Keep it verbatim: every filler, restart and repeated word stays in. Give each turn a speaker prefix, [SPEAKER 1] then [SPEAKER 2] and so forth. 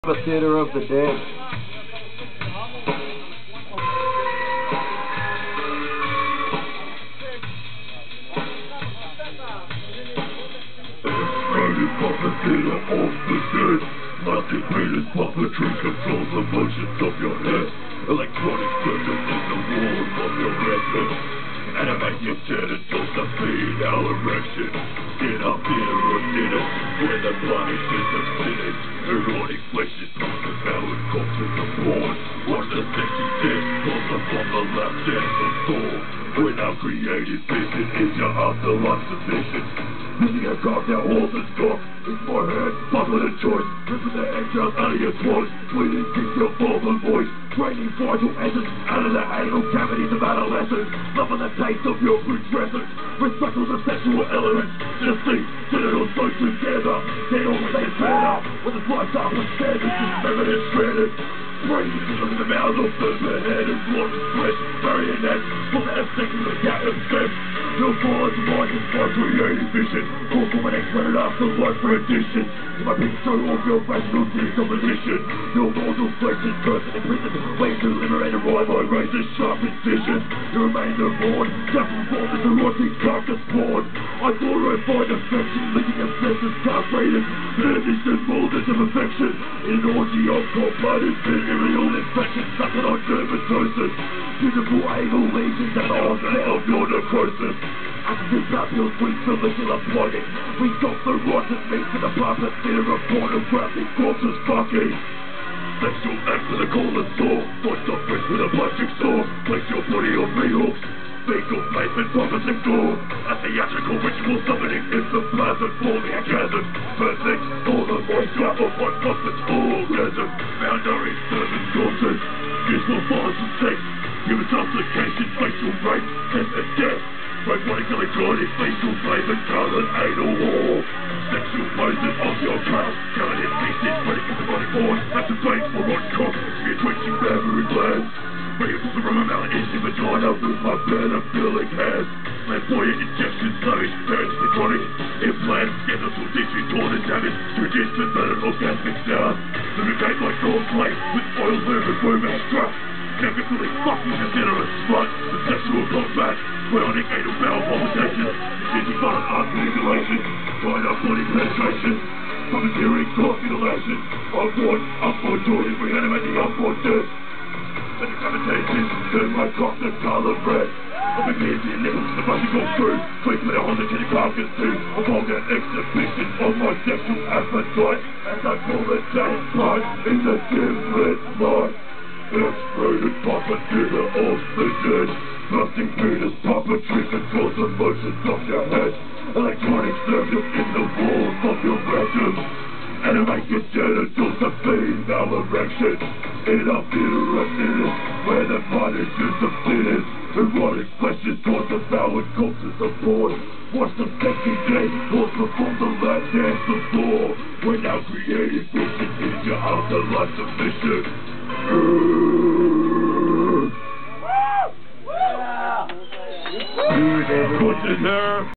[SPEAKER 1] The Theater of the Dead.
[SPEAKER 2] Exploded puppet theater of the dead. Massive greatest puppetry controls the motions of your head. Electronic circuits in the walls of your retina. Animate your genitals to feed our erection. In our theater of dead, where the punishes of sinners. Erotic flesh is through the devoured corpses of porn. Watch the sexy dead pulls upon the lap dance of Thor. When our creative vision is your afterlife submission. Using a carved out horse's cock into my hand, puzzling a choice. Ripping the entrails out of your throat. Bleeding kick your former voice. Draining vital essence out of the anal cavities of adolescence. Loving the taste of your food dressings. With speckles of sexual elements. Deceit, genitals sewn together. Then all they better. When the flies up with standards, dismembered and shredded. Brains in the mouths of the head and blood and flesh. Marionettes, full out of sticking the cat and fence. Your fallen mind is my creative vision. Call for an X-rated afterlife for addition. To my picture of your vaginal decomposition. Your mortal flesh is cursed and imprisoned. Ways to liberate a rhyme by razor sharp incision. You remain the born, just from this erotic carcass born. I glorify affection, linking obsessive castrated. Fetish and molded of affection. In an orgy of cold-blooded venereal infection. Sucking on dermatosis. Beautiful anal lesions and onset of your necrosis. Active papules, weak follicular plugging. We got the rotten meat for the puppet theater of pornographic corpses fucking. Sexual act with a colon sore. Sliced off wrist with a plastic saw. Place your body on meat-hooks. Fecal pavement, puppets and gore. A theatrical ritual summoning ectoplasm, forming a chasm. Perfect for the moisture of my puppet's orgasm. Boundary servant corpses. Useful violence and sex. Human supplication, facial rape, test and death. Robotic electronic, facial flavor, colored anal war. Sexual poses of your cock. Covered in pieces, spreading into body porn. That's a bait for on cock. Your twitching mammary glands. Ready to from a mountain in your vagina with my pedophilic hands. Flamboyant injections, lavish, parents, electronic implants. Genital tissue torn and damaged to reduce the burden of orgasmic sound. Lubricate like gold plate with oil, lube and woven strap. Technically fucking consider a slut with sexual combat. Bionic anal bowel palpitations. Using violent arm manipulation. Tied up body penetration. Puppeteering, court mutilation. Upward, upward, Jordan, reanimate the upward dead. And decapitation, turn my cock to colour red. I've been here to your nipples, the brushing goes through. Please let it on the kitty carcass too. A vulgar exhibition of my sexual appetite. As I pull the tank part in the dim lit light. Exploded puppet theater of the dead. Thrusting penis puppetry controls the motions of your head. Electronic circuits in the walls of your rectum. Animate your genitals to feed our erection. In our theater of sinners, where the punishes of sinners. Erotic flesh is towards the devoured corpses of porn. Watch the sexy dead horse perform the lap dance of Thor. When our creative vision is your afterlife submission. Woo! Woo! Yeah.